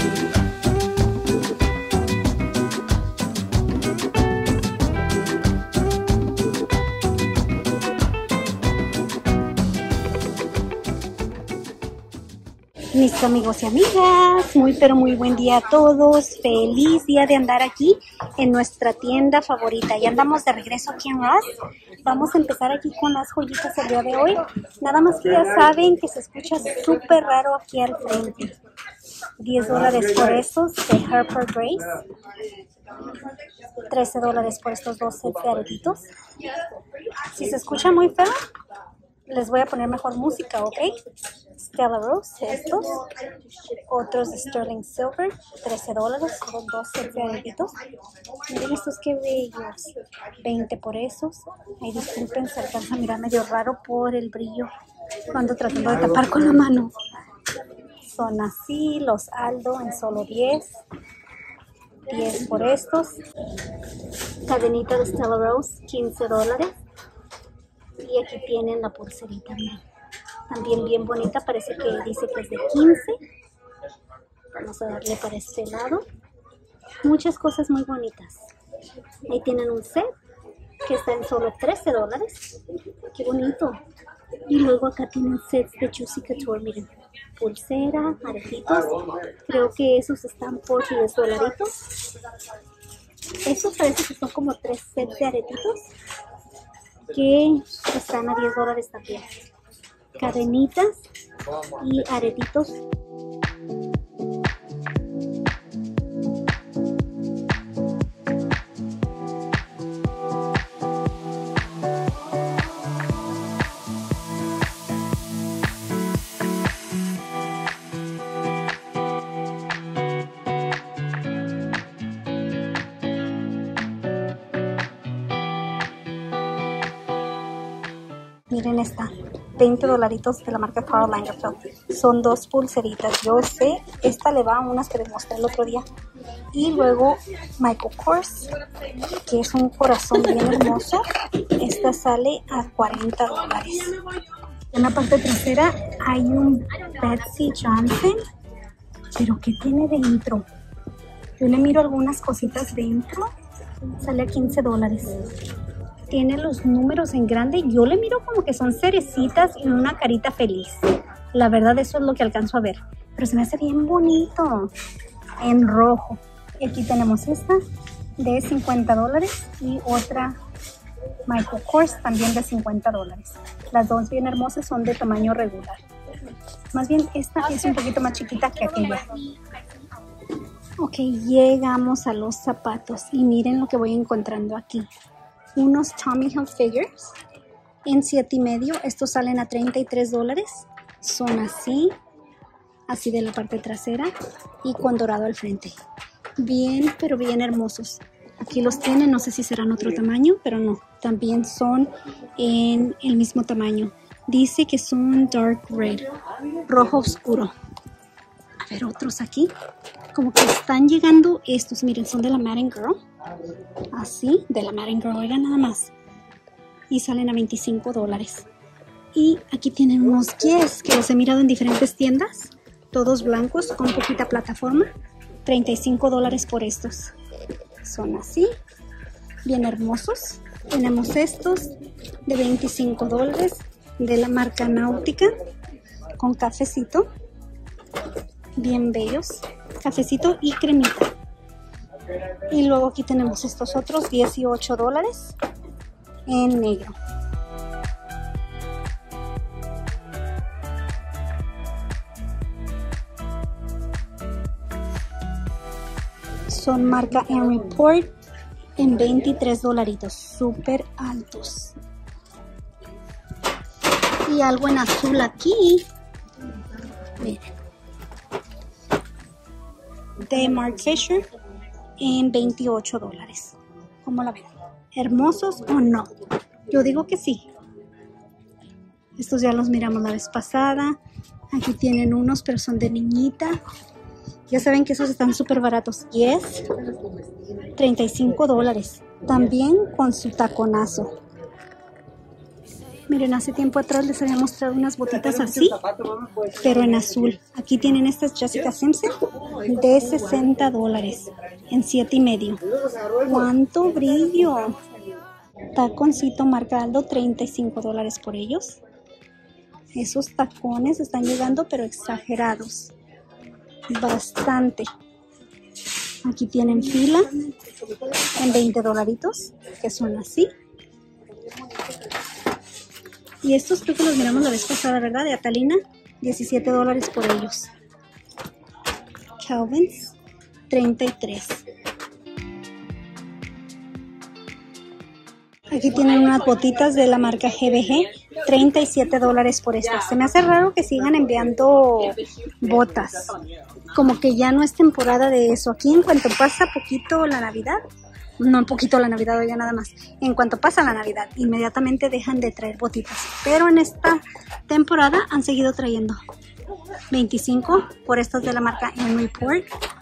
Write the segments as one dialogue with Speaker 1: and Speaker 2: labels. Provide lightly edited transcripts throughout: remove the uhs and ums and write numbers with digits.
Speaker 1: Mis amigos y amigas, muy pero muy buen día a todos. Feliz día de andar aquí en nuestra tienda favorita. Ya andamos de regreso aquí en Ross. Vamos a empezar aquí con las joyitas el día de hoy. Nada más que ya saben que se escucha súper raro aquí al frente. $10 por estos de Harper Grace. $13 por estos dos sets de aretitos. Si se escucha muy feo, les voy a poner mejor música, ¿ok? Stella Rose, estos. Otros de Sterling Silver, $13, con dos sets de aretitos. Miren estos qué bellos. 20 por esos. Ay, disculpen, se alcanza a mirar medio raro por el brillo. Ando tratando de tapar con la mano. Son así, los Aldo en solo 10. 10 por estos. Cadenita de Stella Rose, $15. Y aquí tienen la pulserita, miren. También bien bonita, parece que dice que es de 15. Vamos a darle para este lado. Muchas cosas muy bonitas. Ahí tienen un set que está en solo $13. Qué bonito. Y luego acá tienen sets de Juicy Couture, miren. Pulsera, aretitos. Creo que esos están por $10. Estos parece que son como 3 sets de aretitos que están a $10 también. Cadenitas y aretitos. Miren esta, $20 de la marca Karl Lagerfeld. Son dos pulseritas. Yo sé, esta le va a unas que les mostré el otro día. Y luego Michael Kors, que es un corazón bien hermoso. Esta sale a $40. En la parte trasera hay un Betsy Johnson. Pero ¿qué tiene dentro? Yo le miro algunas cositas dentro. Sale a $15. Tiene los números en grande. Yo le miro como que son cerecitas y una carita feliz. La verdad, eso es lo que alcanzo a ver. Pero se me hace bien bonito. En rojo. Y aquí tenemos esta de $50 y otra Michael Kors también de $50. Las dos bien hermosas, son de tamaño regular. Más bien esta es un poquito más chiquita que aquella. Ok, llegamos a los zapatos y miren lo que voy encontrando aquí. Unos Tommy Hilfigers en 7,5. Estos salen a $33. Son así de la parte trasera y con dorado al frente. Bien, pero bien hermosos. Aquí los tienen, no sé si serán otro tamaño, pero no. También son en el mismo tamaño. Dice que son dark red, rojo oscuro. A ver, otros aquí. Como que están llegando estos, miren, son de la Madden Girl. Así, de la Madden Girl, oigan nada más. Y salen a $25. Y aquí tienen unos Guess que los he mirado en diferentes tiendas. Todos blancos con poquita plataforma. $35 por estos. Son así, bien hermosos. Tenemos estos de $25 de la marca Náutica con cafecito. Bien bellos. Cafecito y cremita. Y luego aquí tenemos estos otros $18 en negro. Son marca Henry Port en $23, súper altos. Y algo en azul aquí. Miren. De Marc Fisher en $28. ¿Cómo la ven? ¿Hermosos o no? Yo digo que sí. Estos ya los miramos la vez pasada. Aquí tienen unos, pero son de niñita. Ya saben que esos están súper baratos. Yes, $35. También con su taconazo. Miren, hace tiempo atrás les había mostrado unas botitas así, pero en azul. Aquí tienen estas Jessica Simpson de $60 en 7,5. ¡Cuánto brillo! Taconcito marca Aldo, $35 por ellos. Esos tacones están llegando, pero exagerados. Bastante. Aquí tienen fila en $20, que son así. Y estos creo que los miramos la vez pasada, ¿verdad? De Atalina, $17 por ellos. Calvins, $33. Aquí tienen unas botitas de la marca GBG, $37 por estas. Se me hace raro que sigan enviando botas. Como que ya no es temporada de eso. Aquí en cuanto pasa poquito la Navidad, no un poquito la Navidad, ya nada más. En cuanto pasa la Navidad, inmediatamente dejan de traer botitas. Pero en esta temporada han seguido trayendo. $25 por estas de la marca Henry Port.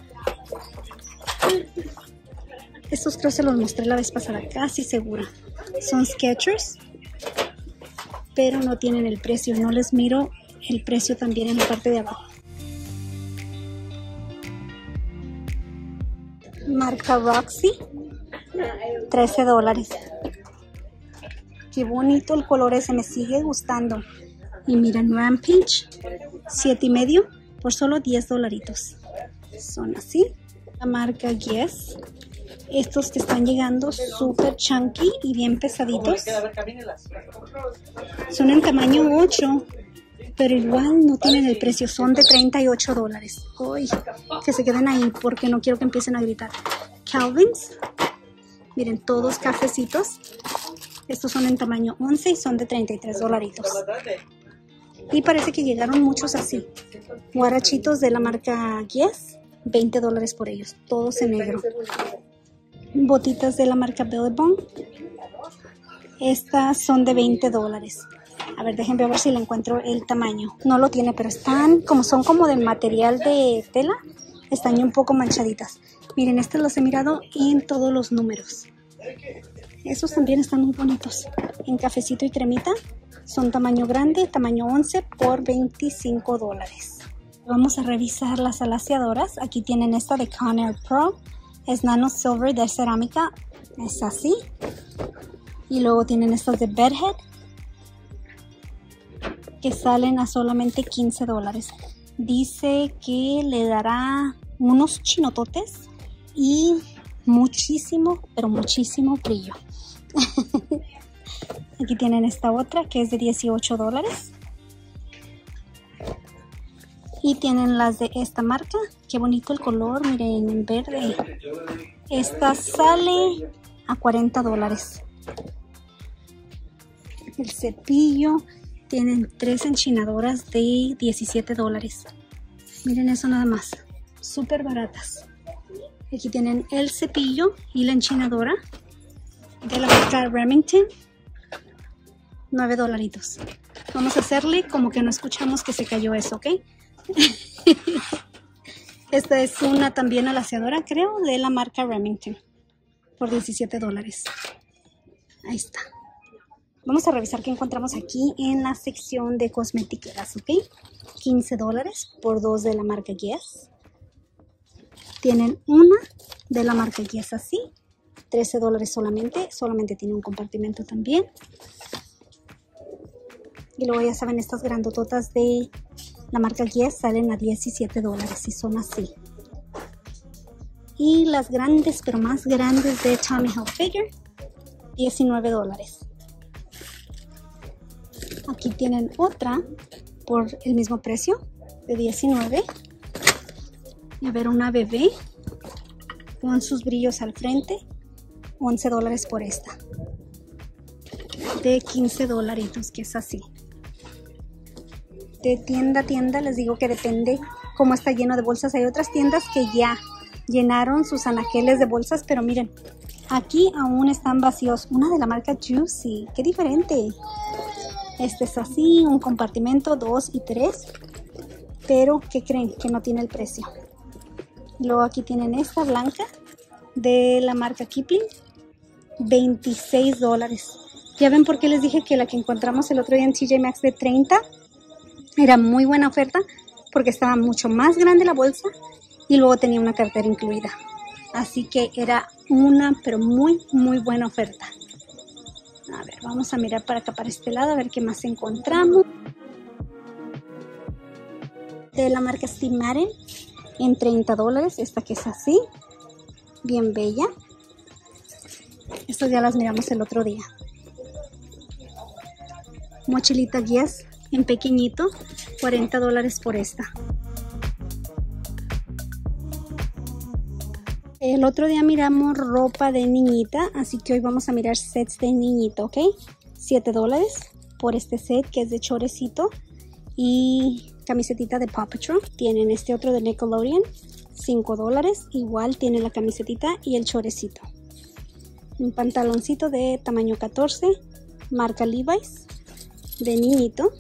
Speaker 1: Estos creo se los mostré la vez pasada, casi segura. Son Skechers, pero no tienen el precio. No les miro el precio también en la parte de abajo. Marca Roxy, $13. Qué bonito el color ese, me sigue gustando. Y miren, Rampage, $7,5 por solo $10. Son así. La marca Guess. Estos que están llegando súper chunky y bien pesaditos. Son en tamaño 8, pero igual no tienen el precio. Son de $38. Uy, que se queden ahí porque no quiero que empiecen a gritar. Calvins. Miren, todos cafecitos. Estos son en tamaño 11 y son de $33. Y parece que llegaron muchos así. Guarachitos de la marca Guess, $20 por ellos. Todos en negro. Botitas de la marca Billabong. Estas son de $20. A ver, déjenme ver si le encuentro el tamaño. No lo tiene, pero están son como de material de tela. Están un poco manchaditas. Miren, estas los he mirado en todos los números. Esos también están muy bonitos. En cafecito y cremita. Son tamaño grande, tamaño 11 por $25. Vamos a revisar las alaciadoras. Aquí tienen esta de Conair Pro. Es Nano Silver de cerámica. Es así. Y luego tienen estas de Bedhead, que salen a solamente $15. Dice que le dará unos chinototes y muchísimo, pero muchísimo brillo. Aquí tienen esta otra que es de $18. Y tienen las de esta marca. Qué bonito el color, miren, en verde. Esta sale a $40. El cepillo. Tienen 3 enchinadoras de $17. Miren eso nada más. Súper baratas. Aquí tienen el cepillo y la enchinadora de la marca Remington. $9. Vamos a hacerle como que no escuchamos que se cayó eso, ¿ok? Esta es una también alaciadora, creo, de la marca Remington por $17. Ahí está. Vamos a revisar qué encontramos aquí en la sección de cosméticas, ¿ok? $15 por 2 de la marca Guess. Tienen una de la marca Guess así, $13 solamente. Solamente tiene un compartimento también. Y luego ya saben, estas grandototas de la marca Guess salen a $17 y son así. Y las grandes, pero más grandes de Tommy Hilfiger, $19. Aquí tienen otra por el mismo precio, de $19. Y a ver, una bebé con sus brillos al frente, $11 por esta. De $15, que es así. De tienda a tienda les digo que depende cómo está lleno de bolsas. Hay otras tiendas que ya llenaron sus anaqueles de bolsas, pero miren, aquí aún están vacíos. Una de la marca Juicy, qué diferente. Este es así, un compartimento 2 y 3, pero ¿qué creen? Que no tiene el precio. Luego aquí tienen esta blanca de la marca Kipling, $26. Ya ven por qué les dije que la que encontramos el otro día en TJ Maxx de 30 era muy buena oferta, porque estaba mucho más grande la bolsa y luego tenía una cartera incluida. Así que era una, pero muy, muy buena oferta. A ver, vamos a mirar para acá, para este lado, a ver qué más encontramos. De la marca Steve Madden en $30. Esta que es así, bien bella. Estas ya las miramos el otro día. Mochilita Guess en pequeñito, $40 por esta. El otro día miramos ropa de niñita, así que hoy vamos a mirar sets de niñito, ¿ok? $7 por este set que es de chorecito y camisetita de Paw Patrol. Tienen este otro de Nickelodeon, $5. Igual tiene la camisetita y el chorecito. Un pantaloncito de tamaño 14, marca Levi's, de niñito.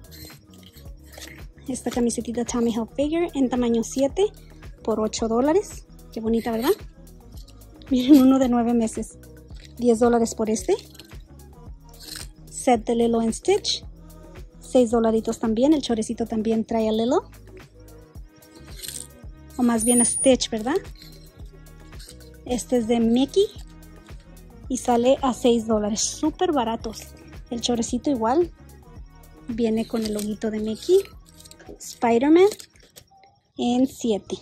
Speaker 1: Esta camisetita Tommy Hilfiger en tamaño 7 por $8. Qué bonita, ¿verdad? Miren, uno de 9 meses. $10 por este. Set de Lilo & Stitch. $6 también. El chorecito también trae a Lilo. O más bien a Stitch, ¿verdad? Este es de Mickey. Y sale a $6. Súper baratos. El chorecito igual. Viene con el loguito de Mickey. Spider-Man en 7.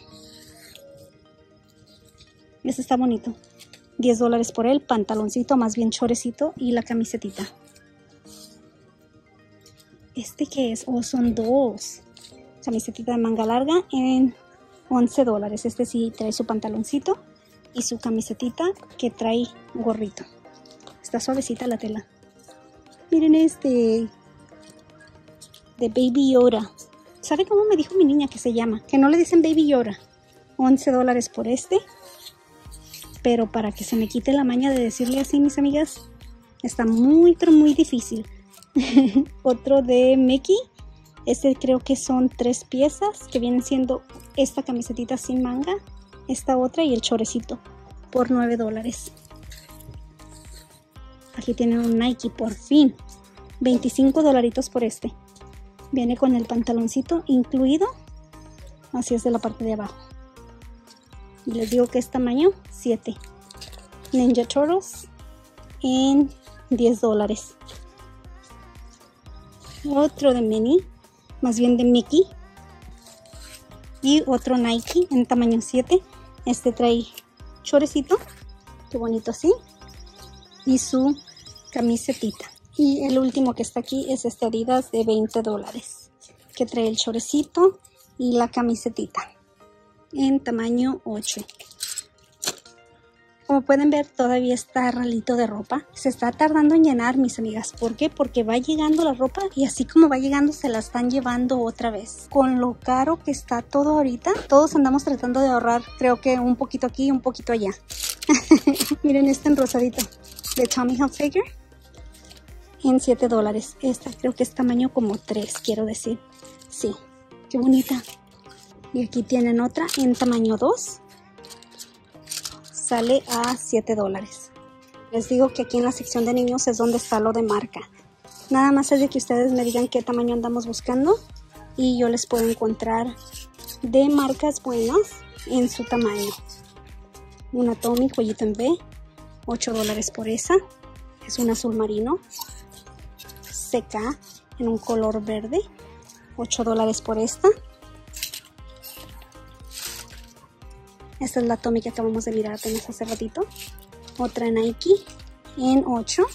Speaker 1: Este está bonito. $10 por él. Pantaloncito, más bien chorecito. Y la camisetita. ¿Este qué es? Oh, son dos. Camisetita de manga larga en $11. Este sí trae su pantaloncito y su camisetita que trae gorrito. Está suavecita la tela. Miren este. De Baby Yoda. ¿Sabe cómo me dijo mi niña que se llama? Que no le dicen Baby Yoda. $11 por este. Pero para que se me quite la maña de decirle así, mis amigas, está muy, pero muy difícil. Otro de Mickey. Este creo que son 3 piezas, que vienen siendo esta camisetita sin manga, esta otra y el chorecito, por $9. Aquí tienen un Nike, por fin. $25 por este. Viene con el pantaloncito incluido. Así es de la parte de abajo. Y les digo que es tamaño 7. Ninja Turtles en $10. Otro de Minnie, más bien de Mickey. Y otro Nike en tamaño 7. Este trae chorecito, qué bonito así. Y su camisetita. Y el último que está aquí es este Adidas de $20. Que trae el chorecito y la camisetita. En tamaño 8. Como pueden ver, todavía está ralito de ropa. Se está tardando en llenar, mis amigas. ¿Por qué? Porque va llegando la ropa y así como va llegando se la están llevando otra vez. Con lo caro que está todo ahorita, todos andamos tratando de ahorrar, creo que un poquito aquí y un poquito allá. Miren este en rosadito de Tommy Hilfiger en $7. Esta creo que es tamaño como 3, quiero decir. Sí, qué bonita. Y aquí tienen otra en tamaño 2. Sale a $7. Les digo que aquí en la sección de niños es donde está lo de marca. Nada más es de que ustedes me digan qué tamaño andamos buscando y yo les puedo encontrar de marcas buenas en su tamaño. Una Tommy cuellito en B, $8 por esa. Es un azul marino. CK en un color verde, $8 por esta. Esta es la Tommy que acabamos de mirar apenas hace ratito. Otra Nike en 8.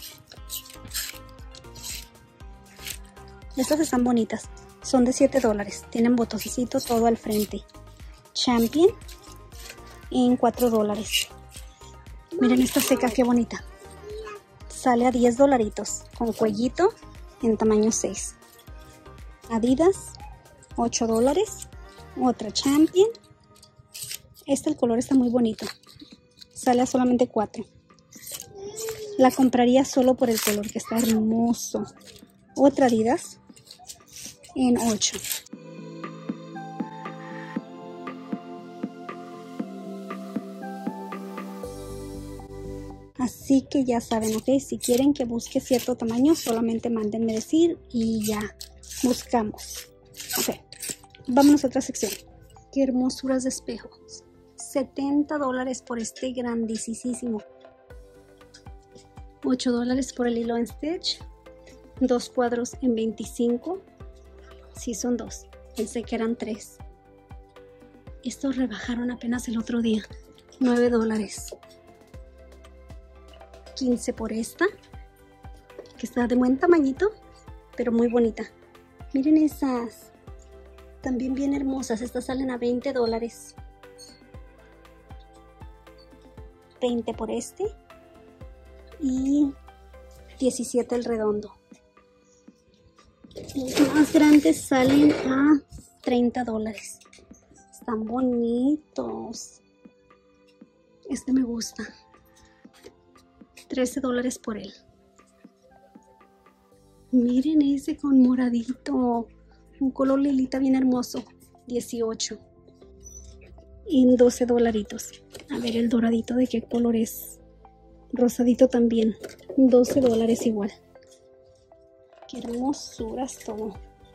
Speaker 1: Estas están bonitas. Son de $7. Tienen botoncito todo al frente. Champion en $4. Miren esta seca, qué bonita. Sale a $10 con cuellito en tamaño 6. Adidas, $8. Otra Champion. El color está muy bonito. Sale a solamente 4. La compraría solo por el color, que está hermoso. Otra Adidas en 8. Así Así que ya saben, ¿ok? Si quieren que busque cierto tamaño, solamente mándenme decir y ya buscamos. Ok, vámonos a otra sección. Qué hermosuras de espejos. $70 por este grandísimo. $8 por el hilo en Stitch. 2 cuadros en 25. Sí, son 2. Pensé que eran 3. Estos rebajaron apenas el otro día. $9. 15 por esta, que está de buen tamañito, pero muy bonita. Miren esas. También bien hermosas. Estas salen a $20. 20 por este. Y 17 el redondo. Los más grandes salen a $30. Están bonitos. Este me gusta. $13 por él. Miren ese con moradito. Un color lilita bien hermoso. 18. Y $12. A ver el doradito de qué color es. Rosadito también. $12 igual. Qué hermosuras todo.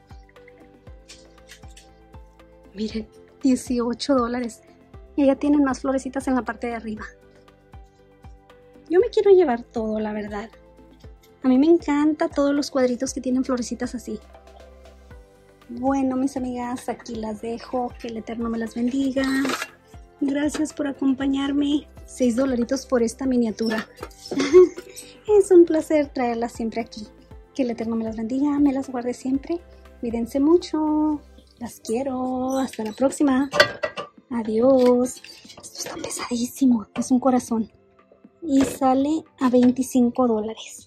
Speaker 1: Miren, $18. Y ya tienen más florecitas en la parte de arriba. Yo me quiero llevar todo, la verdad. A mí me encanta todos los cuadritos que tienen florecitas así. Bueno, mis amigas, aquí las dejo. Que el Eterno me las bendiga. Gracias por acompañarme. $6 por esta miniatura. Es un placer traerlas siempre aquí. Que el Eterno me las bendiga, me las guarde siempre. Cuídense mucho. Las quiero. Hasta la próxima. Adiós. Esto está pesadísimo. Es un corazón. Y sale a $25.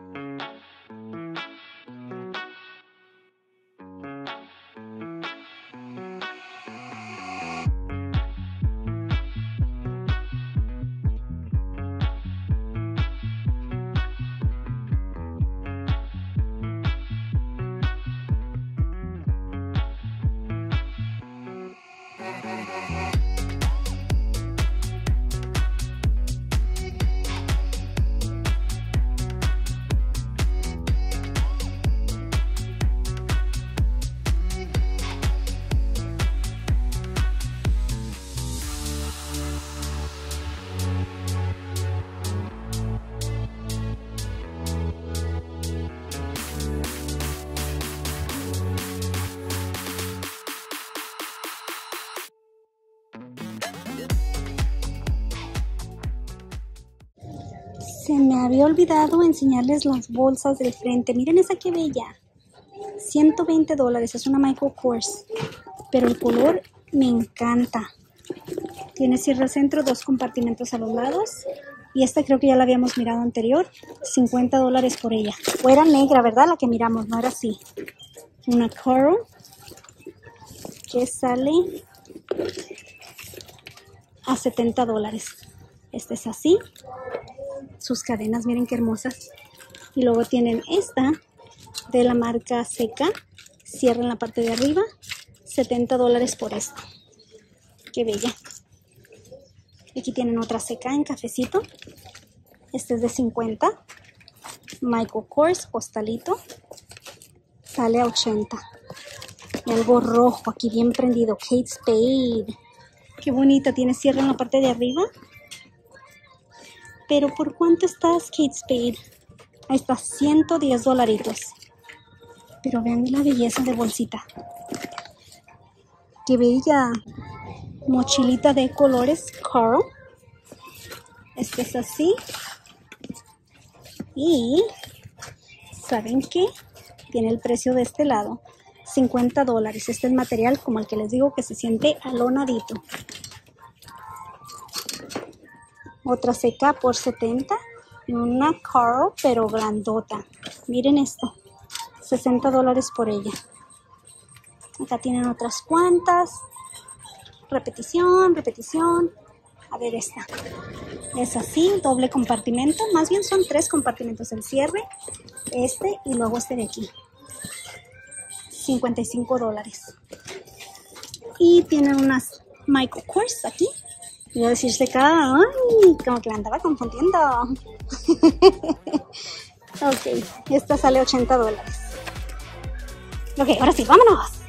Speaker 1: Se me había olvidado enseñarles las bolsas del frente. Miren esa que bella. $120. Es una Michael Kors. Pero el color me encanta. Tiene cierre al centro, 2 compartimentos a los lados. Y esta creo que ya la habíamos mirado anterior. $50 por ella. O era negra, ¿verdad? La que miramos, no era así. Una Coral. Que sale a $70. Esta es así. Sus cadenas, miren qué hermosas. Y luego tienen esta de la marca Seca. Cierra en la parte de arriba. $70 por esta. Qué bella. Aquí tienen otra Seca en cafecito. Este es de 50. Michael Kors, costalito. Sale a 80. Y algo rojo aquí bien prendido. Kate Spade. Qué bonita. Tiene cierre en la parte de arriba. Pero ¿por cuánto estás, Kate Spade? Ahí está, $110. Pero vean la belleza de bolsita. ¡Qué bella! Mochilita de colores, Carl. Este es así. Y, ¿saben qué? Tiene el precio de este lado. $50. Este es material como el que les digo que se siente alonadito. Otra Seca por 70. Y una Carl, pero grandota. Miren esto. $60 por ella. Acá tienen otras cuantas. Repetición, repetición. A ver esta. Es así, doble compartimento. Más bien son 3 compartimentos. El cierre, este y luego este de aquí. $55. Y tienen unas Michael Kors aquí. Iba a decir secada. Ay, como que me andaba confundiendo. Ok, esta sale $80. Ok, ahora sí, vámonos.